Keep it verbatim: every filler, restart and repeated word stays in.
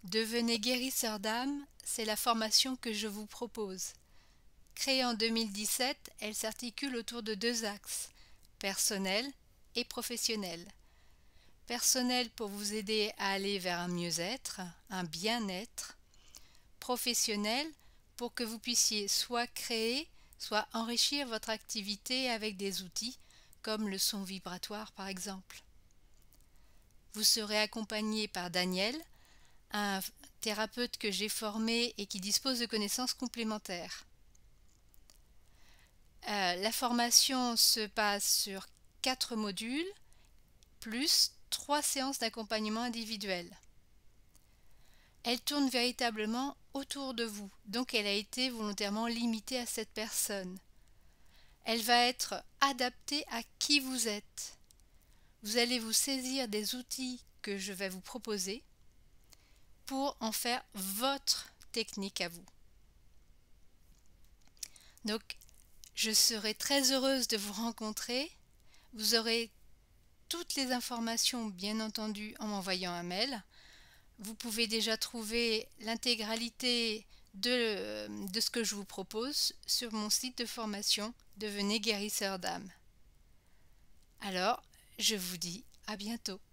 Devenez guérisseur d'âme, c'est la formation que je vous propose. Créée en deux mille dix-sept, elle s'articule autour de deux axes, personnel et professionnel. Personnel pour vous aider à aller vers un mieux-être, un bien-être. Professionnel pour que vous puissiez soit créer, soit enrichir votre activité avec des outils, comme le son vibratoire par exemple. Vous serez accompagné par Daniel, un thérapeute que j'ai formé et qui dispose de connaissances complémentaires. Euh, la formation se passe sur quatre modules, plus trois séances d'accompagnement individuel. Elle tourne véritablement autour de vous, donc elle a été volontairement limitée à cette personne. Elle va être adaptée à qui vous êtes. Vous allez vous saisir des outils que je vais vous proposer pour en faire votre technique à vous. Donc, je serai très heureuse de vous rencontrer. Vous aurez toutes les informations, bien entendu, en m'envoyant un mail. Vous pouvez déjà trouver l'intégralité de, de ce que je vous propose sur mon site de formation Devenez guérisseur d'âme. Alors, je vous dis à bientôt.